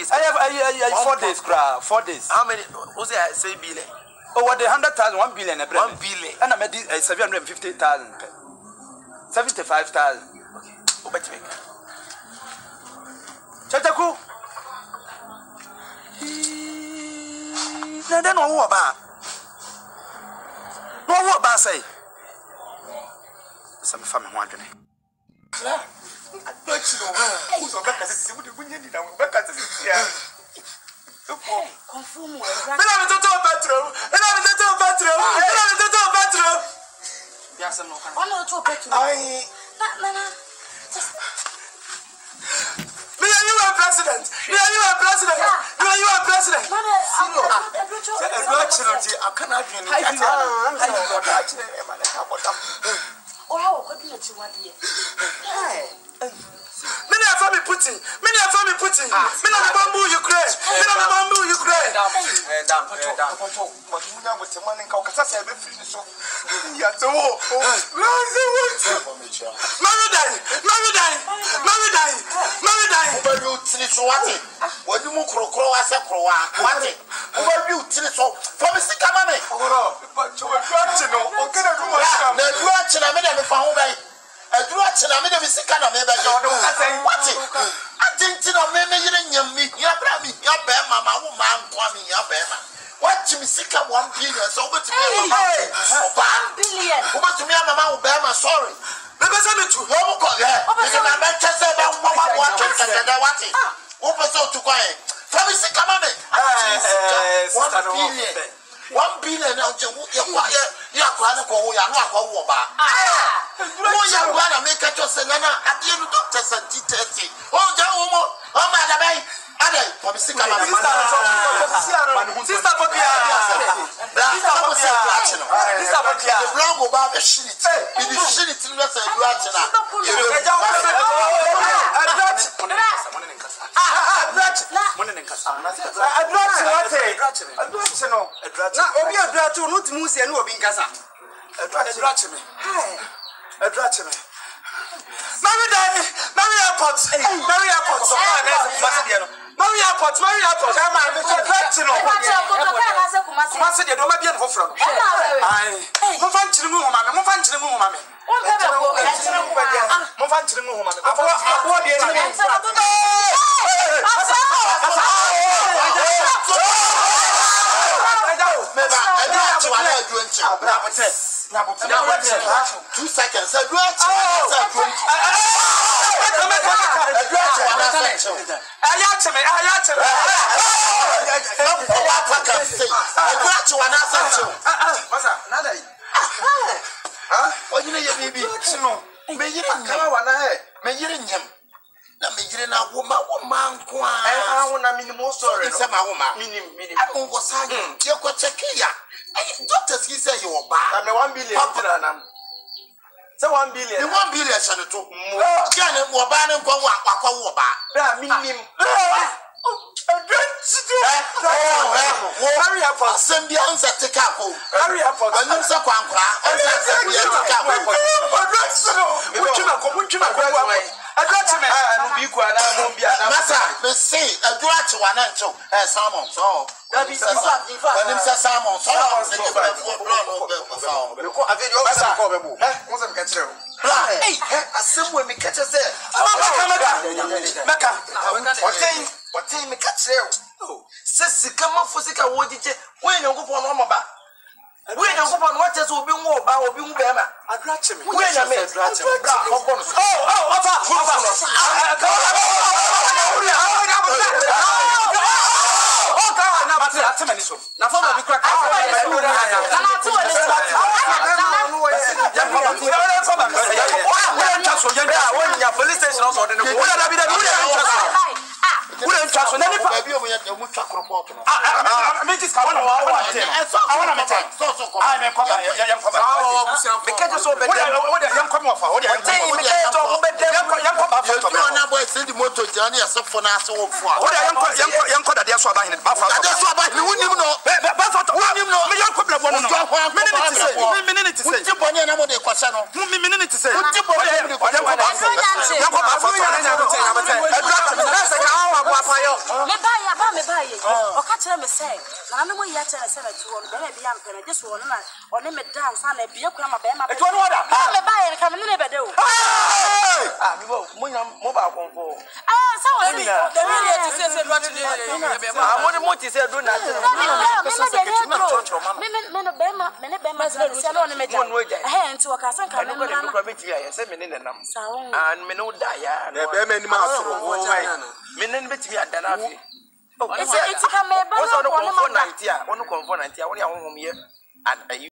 have 4 days, 4 days. How many? What's that? Say billion. Oh, what the 100,000, 1 billion, 1 billion. And I made 750,000, 75,000. Okay. What about me? Kyekyeku. No, no, about. No, what about say? Some family wondering. I don't know. Who's on back as a civil union? Back as a Komfo mu bedroom. Yes, I'm not. I'm not to bedroom. Me and you are president. Me and you are president. Me and you are president. I cannot Many are family putting. Many are family putting. Many are bamboo Ukraine. Many are bamboo Ukraine. I grew up in a minute of sick and a maybe. What? I think you know, maybe you didn't meet your baby, your bear, mamma, woman, Kwame, your bear. What to me sick of 1 billion, so over to me, 1 billion. Over to me, mamma, Obama, sorry. Let me send it to home. Because my Manchester, what was so to quiet? From the sick of money, 1 billion. 1 billion now, you're going to go over. I make a choice and at the end of doctors and details. Oh, Jawomo, oh, madam, I sister, Two seconds. Doctors, he said you were bad. I'm 1 billion. So 1 billion. The 1 billion, Senator. Can it more bad and go back? Minimum. Hurry up, Sembians at the Capo. Hurry up, and then Saquanqua. I got to make Massa, let's say a grad to one and so salmon. So that is a salmon. So hey, a simple me catch us there. What time me catch there? Says come off for sick. I would it when you go for Mama. We don't go on what will be more about being better. I got him. When I made Me buy ya, ba me buy ye. O ka kire me say. Na no mo ya kire say na tuwo no be na bi am pere je so no na one me down sa na bi ekura ma be ma. Eto no order. Ba me buy ye ka me ne be de o. Ah, mi bo mo nyam mo ba Komfo. Ah, so what ni? The way you say do ati dey. Ah, mo ti say do na ati. Me no be ma say no ne me ja. Eh, nti o ka san ka me no na. ko be ti ya say me ne nam. Sawo. And me no da ya. Na be ma ni ma asoro wo wai. Me ne be ti ya da na afi. It's a me ba no Komfo 90 a, Komfo 90 a, wo ya honhom ye. And